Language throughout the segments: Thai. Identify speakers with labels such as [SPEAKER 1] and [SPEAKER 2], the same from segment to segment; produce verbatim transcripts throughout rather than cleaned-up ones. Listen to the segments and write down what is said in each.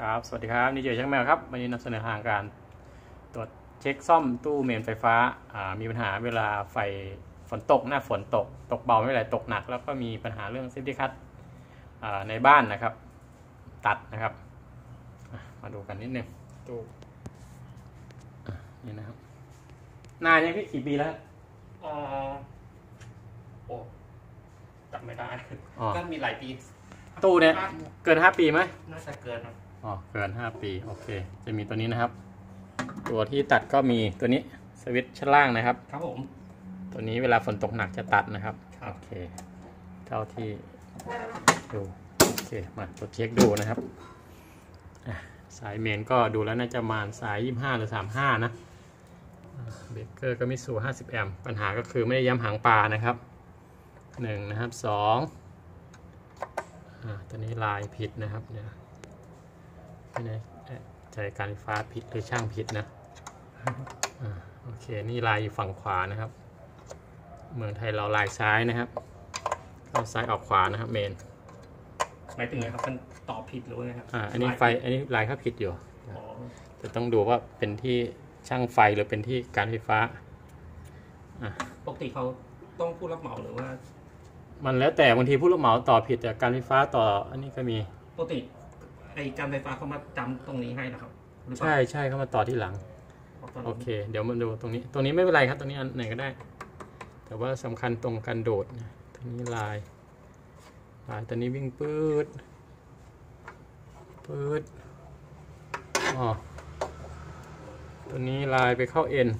[SPEAKER 1] ครับสวัสดีครับนี่เจอช่างแมวครับวันนี้นำเสนอทางการตรวจเช็คซ่อมตู้เมนไฟฟ้ามีปัญหาเวลาไฟฝนตกหน้าฝนตกตกเบาไม่เป็นไรตกหนักแล้วก็มีปัญหาเรื่องเซฟตี้คัทในบ้านนะครับตัดนะครับมาดูกันนิดนึงตู้นี่นะครับนานยังพี่กี่ปีแล้ว
[SPEAKER 2] อ๋อโอ้จำไม่ได้ก็มีหลายปี
[SPEAKER 1] ตู้เนี่ยเกินห้าปีไหม
[SPEAKER 2] น่าจะเกิน
[SPEAKER 1] อ๋อเกินห้าปีโอเคจะมีตัวนี้นะครับตัวที่ตัดก็มีตัวนี้สวิตช์ชั้นล่างนะครับ
[SPEAKER 2] ครับผม
[SPEAKER 1] ตัวนี้เวลาฝนตกหนักจะตัดนะครับโอเคเท่าที่ดูโอเคมาตรวจเช็คดูนะครับสายเมนก็ดูแล้วน่าจะมาสายยี่สิบห้าหรือสามสิบห้านะเบรกเกอร์ก็มิสูห้าสิบแอมป์ปัญหาก็คือไม่ได้ย้ำหางปลานะครับหนึ่งนะครับสองตัวนี้ลายผิดนะครับเนี่ยไม่ได้ใจการไฟฟ้าผิดหรือช่างผิดนะโอเคนี่ลายอยู่ฝั่งขวานะครับเมืองไทยเราลายซ้ายนะครับเข้าซ้ายออกขวานะครับเมน
[SPEAKER 2] หมายถึงไงครับมันต่อผิดหรือไงครับ
[SPEAKER 1] อ่าอันนี้ไฟอันนี้ลายเขาผิดอยู่จะต้องดูว่าเป็นที่ช่างไฟหรือเป็นที่การไฟฟ้า
[SPEAKER 2] ปกติเขาต้องผู้รับเหมาหรือว่า
[SPEAKER 1] มันแล้วแต่บางทีผู้รับเหมาต่อผิดแต่การไฟฟ้าต่ออันนี้ก็มี
[SPEAKER 2] ปกติไอการไฟฟ้าเขามาจำตรงนี้ให้นะครับ
[SPEAKER 1] ใช่ใช่เขามาต่อที่หลังโอเคเดี๋ยวมาดูตรงนี้ตรงนี้ไม่เป็นไรครับตรงนี้อันไหนก็ได้แต่ว่าสำคัญตรงการโดดตรงนี้ลายลายตัวนี้วิ่งปื๊ดปื๊ดอ๋อตัวนี้ลายไปเข้าเอ็น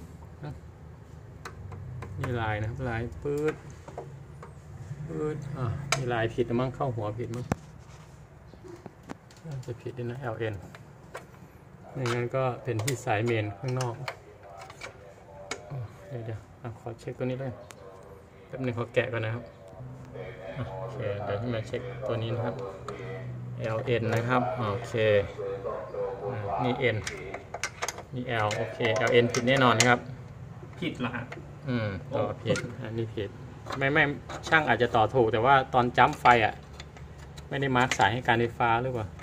[SPEAKER 1] นี่ลายนะครับลายปื๊ดปื๊ดอ่ะนี่ลายผิดมั้งเข้าหัวผิดมั้งจะผิดด้วยนะ แอล เอ็น อย่างนั้นก็เป็นที่สายเมนข้างนอกเดี๋ยวเดี๋ยวขอเช็คตัวนี้เลยแป๊บนึงขอแกะก่อนนะครับโอเคเดี๋ยวที่มาเช็คตัวนี้นะครับ แอล เอ็น นะครับโอเคนี่ N นี่ L โอเค แอล เอ็น ผิดแน่นอนนะครับ
[SPEAKER 2] ผิดเหรอฮะ
[SPEAKER 1] อืมต่อผิดอันนี้ผิดไม่ไม่ช่างอาจจะต่อถูกแต่ว่าตอนจัมป์ไฟอ่ะไม่ได้มาร์กสายให้การไฟฟ้าหรือเปล่า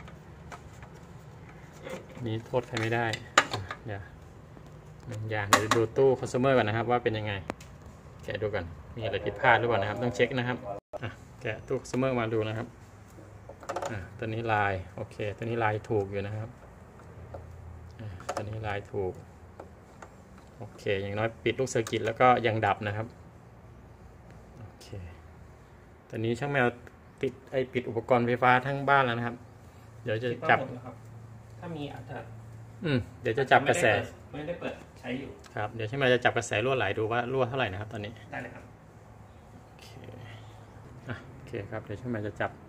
[SPEAKER 1] นี้โทษใครไม่ได้เดี๋ยวหนึ่งอย่างเดี๋ยวดูตู้คัสเตอร์ก่อนนะครับว่าเป็นยังไงแกะดูกันมีอะไรผิดพลาดหรือเปล่านะครับต้องเช็คนะครับแกะตู้คัสเตอร์มาดูนะครับตัวนี้ลายโอเคตัวนี้ลายถูกอยู่นะครับตัวนี้ลายถูกโอเคอย่างน้อยปิดลูกเซอร์กิตแล้วก็ยังดับนะครับโอเคตอนนี้ช่างแมวติดไอปิดอุปกรณ์ไฟฟ้าทั้งบ้านแล้วนะครับเดี๋ยวจะจับ
[SPEAKER 2] ถ้ามีอาจจะ
[SPEAKER 1] อืมเดี๋ยวจะจับกระแส
[SPEAKER 2] ไม่ได้เปิดใช้อยู่
[SPEAKER 1] ครับเดี๋ยวช่างแมวจะจับกระแสรั่วไหลดูว่ารั่วเท่าไหร่นะครับตอนนี้
[SPEAKER 2] ได้เลยครับ
[SPEAKER 1] โอเคอ่ะโอเคครับเดี๋ยวช่างแมวจะจับ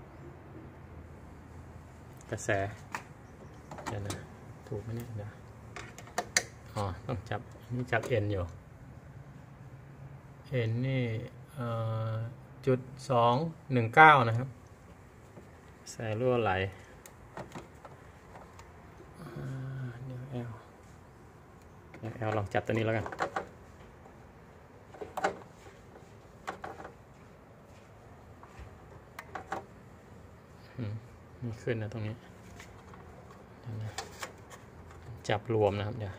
[SPEAKER 1] กระแสเดี๋ยวนะถูกไหมเนี่ยเดี๋ยวอ๋อต้องจับนี่จับ N อยู่ N นี่จุดสองหนึ่งเก้านะครับแสรั่วไหลเดี๋ยว L เดี๋ยว L ลองจับตัวนี้แล้วกันนี่ขึ้นนะตรงนี้จับรวมนะครับเดี๋ยว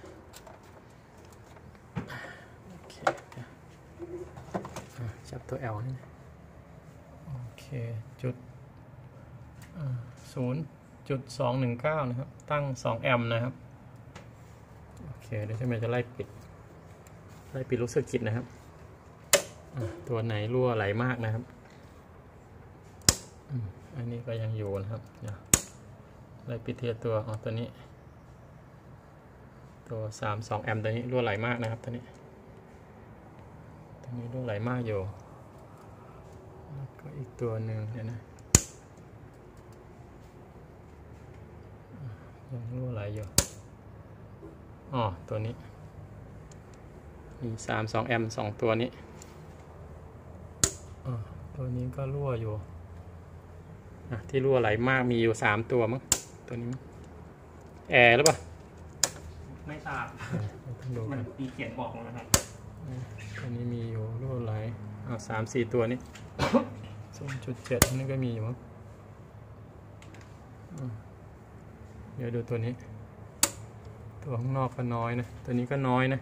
[SPEAKER 1] จับตัว L นี่โอเคจุดศูนย์จุดสองหนึ่งเก้านะครับตั้งสองแอมป์นะครับโอเคเดี๋ยวจะจะไล่ปิดไล่ปิดลูกเซอร์กิตนะครับตัวไหนรั่วไหลมากนะครับอันนี้ก็ยังอยู่นะครับเดี๋ยวไล่ปิดเทียตัวอ๋อตัวนี้ตัวสามสองแอมป์ตัวนี้รั่วไหลมากนะครับตัวนี้ตัวนี้รั่วไหลมากอยู่แล้วก็อีกตัวหนึ่งเดี๋ยวนะยังรั่วไหลอยู่อ๋อตัวนี้มีสามสองแอมป์สองตัวนี้อ๋อตัวนี้ก็รั่วอยู่ที่รั่วไหลมากมีอยู่สามตัวมั้งตัวนี้แอร์หรือเปล่า
[SPEAKER 2] ไม่ทราบมันมีเขียนบอกนะครับ
[SPEAKER 1] ตัวนี้มีอยู่รั่วไหลอ่าสามสี่ตัวนี้ ศูนย์จุดเจ็ดนี่ก็มีอยู่มั้งเดี๋ยวดูตัวนี้ตัวข้างนอกก็น้อยนะตัวนี้ก็น้อยนะ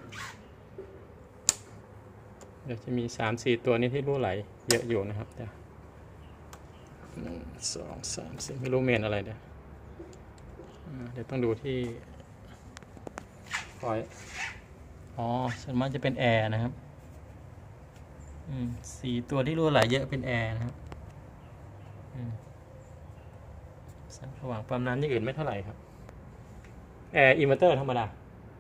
[SPEAKER 1] เดี๋ยวจะมีสามสี่ตัวนี้ที่รั่วไหลเยอะอยู่นะครับเดี๋ยวหนึ่งสองสามสี่ไม่รู้เมนอะไรเดี๋ยวเดี๋ยวต้องดูที่คอยอ๋อส่วนมากจะเป็นแอร์นะครับอืมสี่ตัวที่รั่วไหลเยอะเป็นแอร์นะครับอืมแสงสว่างปั๊มน้ำอย่างอื่นไม่เท่าไหร่ครับแอร์อินเวอร์เตอร์ธรรมดา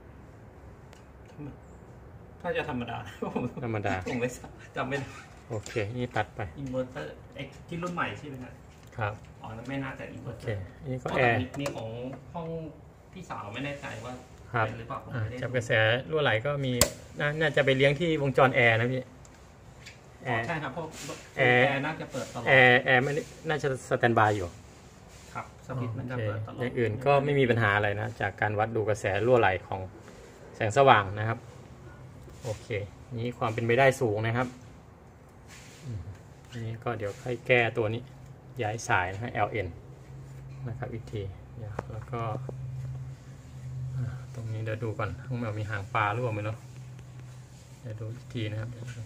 [SPEAKER 2] ถ้าจะธรรมดา
[SPEAKER 1] ธรรมดา
[SPEAKER 2] ผมไม่จำไม่ได้
[SPEAKER 1] โอเคนี่ตัดไป
[SPEAKER 2] อินเวอร์เตอร์ไอ้ที่รุ่นใหม่ใช่ไหมครับ
[SPEAKER 1] ครับ
[SPEAKER 2] อ๋อไม่น่าจะอินเวอร์เตอร์
[SPEAKER 1] นี่ก็แอร์
[SPEAKER 2] มีของห้องพี่สาวไม่แน่ใจว่าเป็นหรือเปล่า
[SPEAKER 1] จับกระแสรั่วไหลก็มีน่าจะไปเลี้ยงที่วงจรแอร์นะพี่
[SPEAKER 2] แอร์ใช่ครับเพราะแอร์น่าจะเปิดตลอด
[SPEAKER 1] แอร์แอร์ไม่น่าจะสแตนบายอยู่
[SPEAKER 2] ครับสวิตช์มันจะเปิดตลอด
[SPEAKER 1] อย่างอื่นก็ไม่มีปัญหาอะไรนะจากการวัดดูกระแสรั่วไหลของแสงสว่างนะครับโอเคนี้ความเป็นไปได้สูงนะครับนี่ก็เดี๋ยวค่อยแก้ตัวนี้ย้ายสายนะฮะ แอล เอ็น นะครับอีกทีแล้วก็ตรงนี้เดี๋ยวดูก่อนข้างในมีหางปลาหรือเปล่าไม่รู้เดี๋ยวดูอีกทีนะครับ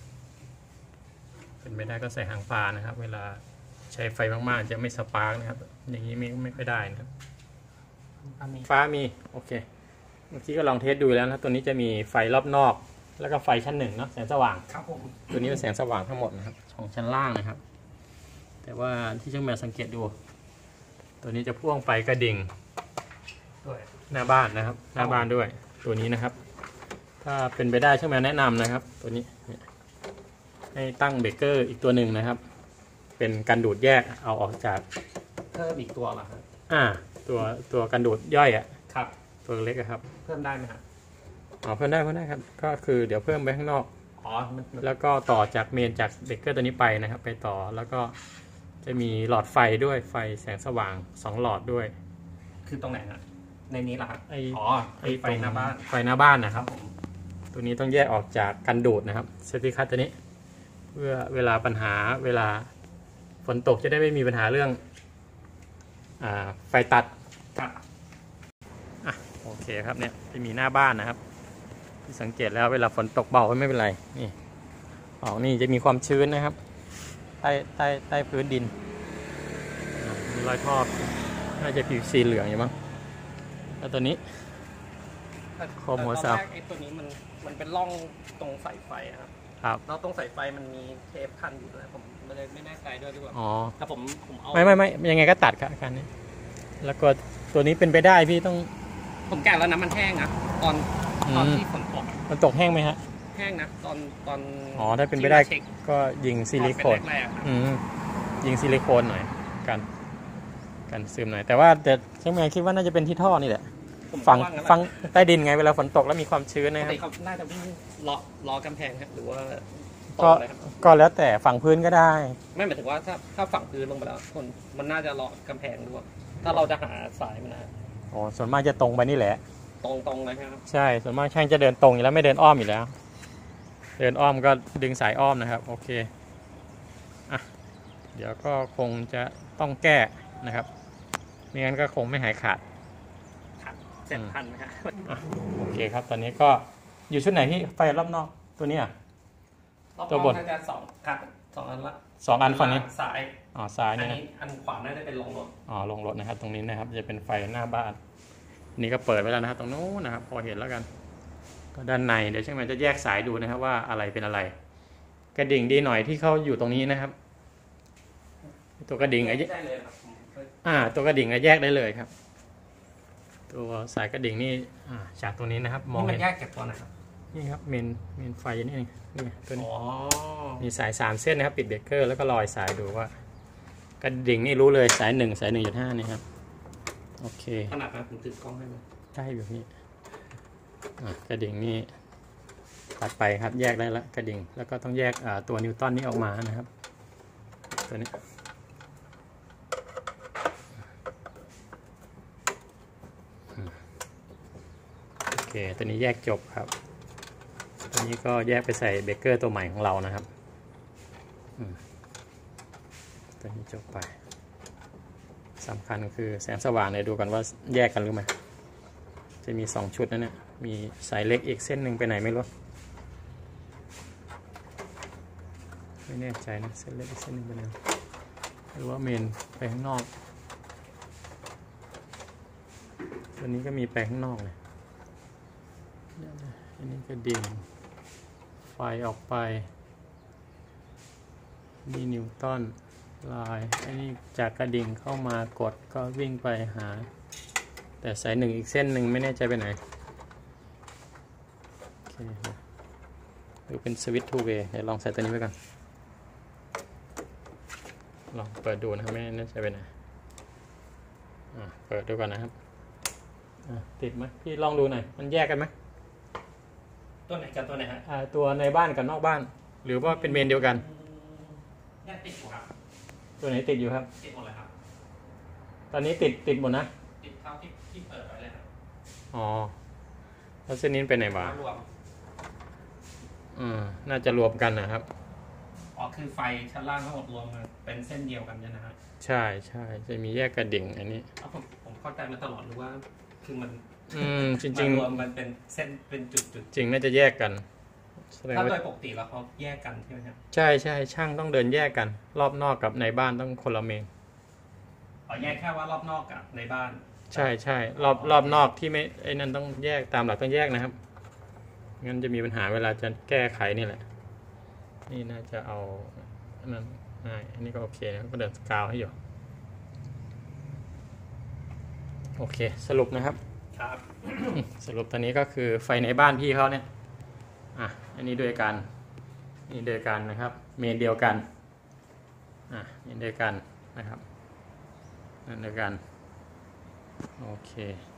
[SPEAKER 1] เป็นไม่ได้ก็ใส่หางปลานะครับ เวลาใช้ไฟมากๆจะไม่สปาร์กนะครับอย่างนี้ไม่ไม่ค่อยได้นะครับฟ้ามีโอเคเมื่อกี้ก็ลองเทสดูแล้วนะตัวนี้จะมีไฟรอบนอกแล้วก็ไฟชั้นหนึ่งเนาะแสงสว่าง
[SPEAKER 2] ครับผม
[SPEAKER 1] ตัวนี้เป็นแสงสว่างทั้งหมดนะครับของชั้นล่างนะครับแต่ว่าที่ช่างแมวสังเกตดูตัวนี้จะพ่วงไฟกระดิ่ง
[SPEAKER 2] ด้วย
[SPEAKER 1] หน้าบ้านนะครับหน้าบ้านด้วยตัวนี้นะครับถ้าเป็นไปได้ช่างแมวแนะนำนะครับตัวนี้ให้ตั้งเบรกเกอร์อีกตัวหนึ่งนะครับเป็นกันดูดแยกเอาออกจาก
[SPEAKER 2] เพิ่มอีกตัวเหรอครับ
[SPEAKER 1] อ่าตัวตัวกันดูดย่อยอ่ะ
[SPEAKER 2] ครับ
[SPEAKER 1] ตัวเล็กครับ
[SPEAKER 2] เพิ่มได้ไหมครับ
[SPEAKER 1] อ๋อเพิ่มได้เพิ่มได้ครับก็คือเดี๋ยวเพิ่มไปข้างนอก
[SPEAKER 2] อ๋อ
[SPEAKER 1] แล้วก็ต่อจากเมนจากเบรกเกอร์ตัวนี้ไปนะครับไปต่อแล้วก็จะมีหลอดไฟด้วยไฟแสงสว่างสองหลอดด้วย
[SPEAKER 2] คือตรงไหนนะในนี้เหรอครับ
[SPEAKER 1] ไอ
[SPEAKER 2] อ๋อไอไฟหน้าบ้าน
[SPEAKER 1] ไฟหน้าบ้านนะครับตัวนี้ต้องแยกออกจากกันดูดนะครับเซฟตี้คัทตัวนี้เพื่อเวลาปัญหาเวลาฝนตกจะได้ไม่มีปัญหาเรื่องอ่าไฟตัดอ่ะโอเคครับเนี่ยจะมีหน้าบ้านนะครับที่สังเกตแล้วเวลาฝนตกเบาก็ไม่เป็นไรนี่ออกนี่จะมีความชื้นนะครับใต้ใต้ใต้พื้นดินมีรอยท่อน่าจะผิวสีเหลืองอยู่มั้งแล้วตัวนี้
[SPEAKER 2] คอมหัวเสาไอ้ตัวนี้มันมันเป็นร่องตรงสายไฟครับ
[SPEAKER 1] ครับ
[SPEAKER 2] แล้วตรงสายไฟมันมีเทปพันอยู่ด้วยผมไม่ได้ไม่แน่ใจด้วยดีกว่า
[SPEAKER 1] อ๋อ
[SPEAKER 2] แต่ผมผมเอา
[SPEAKER 1] ไม่ไม่ไม่ยังไงก็ตัดครับการนี้แล้วก็ตัวนี้เป็นไปได้พี่ต้อง
[SPEAKER 2] ผมแกะแล้วน้ำมันแห้งนะตอนตอนที่ฝนตก
[SPEAKER 1] มันตกแห้งไหมฮะ
[SPEAKER 2] แห้งนะตอนตอน
[SPEAKER 1] อ๋อถ้าเป็นไปได้ก็ยิงซิลิโคนอืมยิงซิลิโคนหน่อยกันกันซึมหน่อยแต่ว่าแต่ช่างแมวคิดว่าน่าจะเป็นที่ท่อนี่แหละฝังฝังใต้ดินไงเวลาฝนตกแล้วมีความชื้นนะครับ
[SPEAKER 2] เขาน่าจะวิ่งเลาะล้อกำแพงครับหรือว่า
[SPEAKER 1] ก็ก็แล้วแต่ฝังพื้นก็ได้
[SPEAKER 2] ไม่หมายถึงว่าถ้าถ้าฝังพื้นลงไปแล้วคนมันน่าจะเลาะกำแพงด้วยถ้าเราจะหาสายมันนะ
[SPEAKER 1] อ๋อส่วนมากจะตรงไปนี่แหละ
[SPEAKER 2] ตรงตรงเลยครับ
[SPEAKER 1] ใช่ส่วนมากช่างจะเดินตรงอยู่แล้วไม่เดินอ้อมอยู่แล้วเดินอ้อมก็ดึงสายอ้อมนะครับโอเคอ่ะเดี๋ยวก็คงจะต้องแก้นะครับไม่งั้นก็คงไม่หายขาด
[SPEAKER 2] เจ็ดพันนะครับ
[SPEAKER 1] โอเคครับตอนนี้ก็อยู่ชุดไหนที่ไฟรอบนอกตัวนี้อ่ะ
[SPEAKER 2] ตัวบนน่าจะสองครับสองอันละ
[SPEAKER 1] สองอันฝั่งนี้
[SPEAKER 2] ซ้าย
[SPEAKER 1] อ๋อซ้ายนี่
[SPEAKER 2] นะอันขวาน่าจะเป็นลงรถ
[SPEAKER 1] อ๋อลงรถนะครับตรงนี้นะครับจะเป็นไฟหน้าบ้านนี่ก็เปิดไว้แล้วนะครับตรงนู้นนะครับพอเห็นแล้วกันก็ด้านในเดี๋ยวช่างแมวจะแยกสายดูนะครับว่าอะไรเป็นอะไรกระดิ่งดีหน่อยที่เขาอยู่ตรงนี้นะครับตัวกระดิ่งไอ้อ่าตัวกระดิ่งแยกได้เลยครับตัวสายกระดิ่งนี่จากตัวนี้นะครับ
[SPEAKER 2] มองมันแยกจากตัวไหนครับ
[SPEAKER 1] นี่ครับเมนเมนไฟนี่นี่ตัวนี้มีสายสามเส้นนะครับปิดเบรกเกอร์แล้วก็ลอยสายดูว่ากระดิ่งนี่รู้เลยสายหนึ่งสายหนึ่งจุดห้านี่ครับโอเค
[SPEAKER 2] ขนาดนั้นผมถือกล้องให้ไหม
[SPEAKER 1] ใช่แบบนี้กระดิ่งนี่ตัดไปครับแยกได้แล้วกระดิ่งแล้วก็ต้องแยกตัวนิวตันนี้ออกมานะครับตัวนี้โอเคตัวนี้แยกจบครับตัวนี้ก็แยกไปใส่เบรกเกอร์ตัวใหม่ของเรานะครับตัวนี้จบไปสำคัญคือแสงสว่างเนี่ยดูกันว่าแยกกันหรือไม่จะมีสองชุดนะเนี่ยมีสายเล็กอีกเส้นหนึ่งไปไหนไม่รู้ไม่แน่ใจนะเส้นเล็กอีกเส้นหนึ่งไปไหนหรือว่าเมนไปข้างนอกตัวนี้ก็มีไปข้างนอกเลยอันนี้ก็ดิ่งไฟออกไปนี่นิวตันลายอันนี้จากกระดิ่งเข้ามากดก็วิ่งไปหาแต่สายหนึ่งอีกเส้นหนึ่งไม่แน่ใจไปไหนโอเคดูเป็นสวิตช์ทูเวย์เดี๋ยวลองใส่ตัวนี้ไปก่อนลองเปิดดูนะครับไม่แน่ใจไปไหนเปิดดูก่อนนะครับติดไหมพี่ลองดูหน่อยมันแยกกันไหม
[SPEAKER 2] ตัวไหนกับตัวไหนฮะ
[SPEAKER 1] ตัวในบ้านกับนอกบ้านหรือว่าเป็นเมนเดียวกัน
[SPEAKER 2] แยกติดอยู่ครับ
[SPEAKER 1] ตัวไหนติดอยู่ครับ
[SPEAKER 2] ติดหมดเลยครับ
[SPEAKER 1] ตอนนี้ติดติดหมดนะ
[SPEAKER 2] ติดเท่าที่ที่เปิดไว้เลยครับ
[SPEAKER 1] อ๋อแล้วเส้นนี้เป็นไหนบ้างรวมอืมน่าจะรวมกันนะครับ
[SPEAKER 2] อ๋อคือไฟชั้นล่างทั้งหมดรวมเป็นเส้นเดียวกันใช่ไหมครับ
[SPEAKER 1] ใช่ใช่จะมีแยกกระดิ่งอันนี้
[SPEAKER 2] ผมผมเข้าใจมาตลอดหรือว่าคือมัน
[SPEAKER 1] อืมจริงๆ
[SPEAKER 2] รวมมันเป็นเส้นเป็นจุดจุด
[SPEAKER 1] จริงน่าจะแยกกัน
[SPEAKER 2] ถ้าโดยปกติแล้วเขาแยกกันใช่ไหมครับ
[SPEAKER 1] ใช่ใช่ช่างต้องเดินแยกกันรอบนอกกับในบ้านต้องคนละเมน
[SPEAKER 2] อ๋อแยกแค่ว่ารอบนอกกับในบ้าน
[SPEAKER 1] ใช่ใช่รอบรอบนอกที่ไม่ไอ้นั่นต้องแยกตามหลักต้องแยกนะครับงั้นจะมีปัญหาเวลาจะแก้ไขนี่แหละนี่น่าจะเอานั่นง่ายอันนี้ก็โอเคนะก็เดินสกาวให้อยู่โอเคสรุปนะครับ
[SPEAKER 2] ครับ
[SPEAKER 1] สรุปตอนนี้ก็คือไฟในบ้านพี่เขาเนี่ยอ่ะอันนี้ด้วยกันนี่ด้วยกันนะครับเมนเดียวกันอ่ะนี่ด้วยกันนะครับนั่นด้วยกันโอเค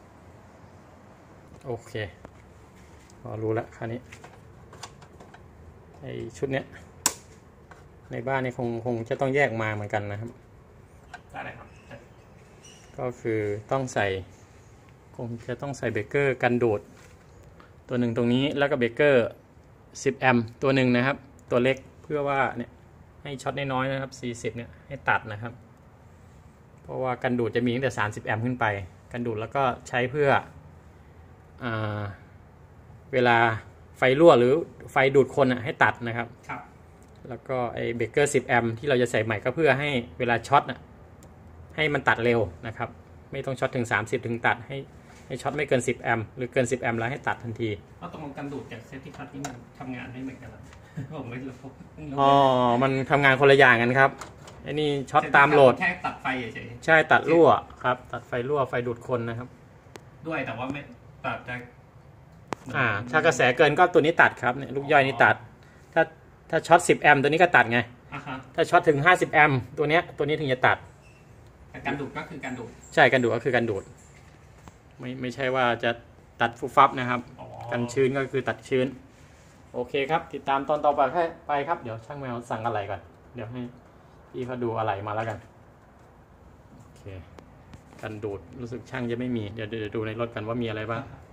[SPEAKER 1] โอเคพอรู้แล้วคราวนี้ไอชุดเนี้ยในบ้านนี่คงคงจะต้องแยกมาเหมือนกันนะครับ
[SPEAKER 2] ได้เลยครับ
[SPEAKER 1] ก็คือต้องใส่คงจะต้องใส่เบรกเกอร์กันดูดตัวหนึ่งตรงนี้แล้วก็เบรกเกอร์สิบแอมป์ตัวหนึ่งนะครับตัวเล็กเพื่อว่าเนี่ยให้ช็อตน้อยๆนะครับสี่สิบเนี่ยให้ตัดนะครับเพราะว่ากันดูดจะมีตั้งแต่สามสิบแอมป์ขึ้นไปกันดูดแล้วก็ใช้เพื่ออ่าเวลาไฟรั่วหรือไฟดูดคนอ่ะให้ตัดนะครับ
[SPEAKER 2] ครับ
[SPEAKER 1] แล้วก็ไอเบรกเกอร์สิบแอมป์ที่เราจะใส่ใหม่ก็เพื่อให้เวลาช็อตอ่ะให้มันตัดเร็วนะครับไม่ต้องช็อตถึงสามสิบถึงตัดให้ให้ช็อตไม่เกินสิบแอมป์หรือเกินสิบแอมป์แล้วให้ตัดทันที
[SPEAKER 2] เพราะตรงกันดูดจากเซฟตี้ช็อตที่มันทำงานไม่เหมือนกันผมไม่รู้
[SPEAKER 1] อ๋อมันทำงานคนละอย่างกันครับไอ้นี่ช็อตตามโหลด
[SPEAKER 2] แค่ตัดไฟเฉย
[SPEAKER 1] ๆใช่ตัดรั่วครับตัดไฟรั่วไฟดูดคนนะครับ
[SPEAKER 2] ด้วยแต่ว่าไม่ตัดจาก
[SPEAKER 1] อ่าถ้ากระแสเกินก็ตัวนี้ตัดครับเนี่ยลูกย่อยนี่ตัดถ้าถ้าช็อตสิบแอมป์ตัวนี้ก็ตัดไงถ้าช็อตถึงห้าสิบแอมป์ตัวเนี้ยตัวนี้ถึงจะตัด
[SPEAKER 2] การดูดก็คือการดูด
[SPEAKER 1] ใช่การดูดก็คือการดูดไม่ไม่ใช่ว่าจะตัดฟุบฟับนะครับกันชื้นก็คือตัดชื้นโอเคครับติดตามตอนต่อไปแค่ไปครับเดี๋ยวช่างแมวสั่งอะไรก่อนเดี๋ยวให้พี่เขาดูอะไรมาแล้วกันโอเคกันดูดรู้สึกช่างจะไม่มีเดี๋ยวเดี๋ยวดูในรถกันว่ามีอะไรบ้าง